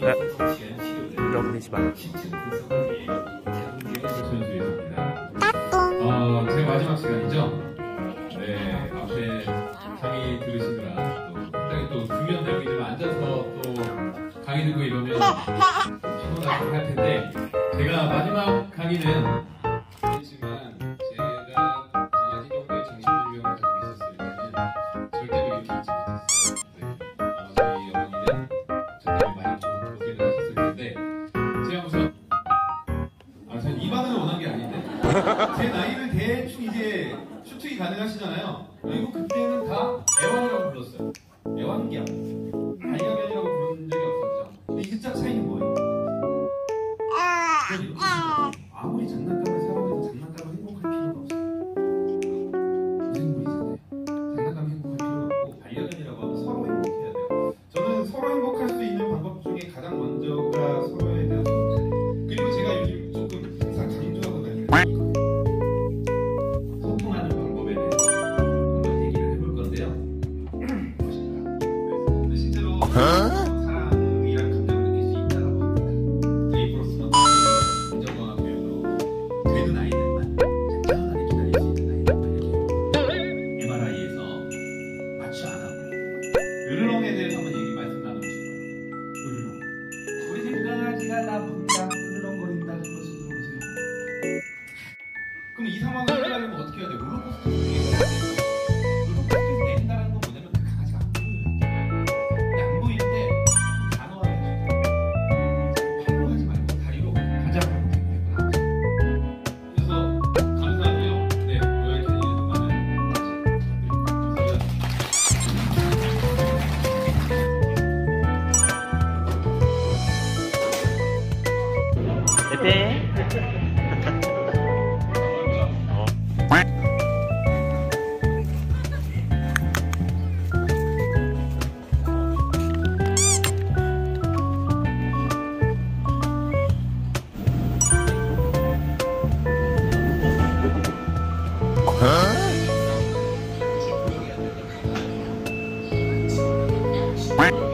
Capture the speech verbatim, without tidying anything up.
네. 여러분이 집 안. 어, 제 마지막 시간이죠. 네, 앞에 강의 들으시느라 또 굉장히 또 중요한 내용이지만 앉아서 또 강의 듣고 이러면 피곤하고 할 텐데, 제가 마지막 강의는 그렇지만 제가 강아지 정도의 정신을 위험을 가지고 있었을 때는 절대로 이렇게 있지 못했어요. 네, 아마 저희 어머니는 저때를 많이 고생을 하셨을 텐데, 제가 우선 아, 전 이 반응을 원한 게 아닌데 제 나이를 대충 이제 추측이 가능하시잖아요. 그리고 그때는 다 애완이라고 불렀어요. 애완견, 반려견이라고 부른 적이 없었죠. 근데 이 숫자 차이는 뭐예요? 아무리 장난감을 사용해서 장난감을 행복할 필요가 없어요. 무슨 소리잖아요. 장난감 행복할 필요가 없고, 반려견이라고 하면 서로 행복해야 돼요. 저는 서로 행복할 수 있는 방법 중에 가장 먼저가 서로에 대한 소통. 그리고 제가 요즘 조금 항상 강조하고 다니는 거, 소통하는 방법에 대해서 한번 얘기를 해볼 건데요. 무엇인가? 근데 실제로 사랑이란 감정을 느낄 수 있다라고 합니다. 에이프로스는 긍정과학 교육으로 되는 아이들만 안전하게 기다릴 수 있는 아이들만 이렇게 엠알아이에서 마취 안 하고. 으르렁에 대해서 한번 얘기 말씀 나누고 싶어요. 으르렁. 우리 집 강아지가 나쁜다, 으르렁거린다는 것을 들어보세요. 그럼 이 상황을 해결하려면 어떻게 해야 돼요? 롤러코스터 중에 롤러코스터에서 낸다는 건 뭐냐면 그 강아지가 안 보여요. 근데 안 보일 때 단어화를 해주세요. 팔로 하지 말고 다리로 가자고 되겠구나. 그래서 감사하고요. 네, 로얄 캐니의 많은 같이 네. Huh?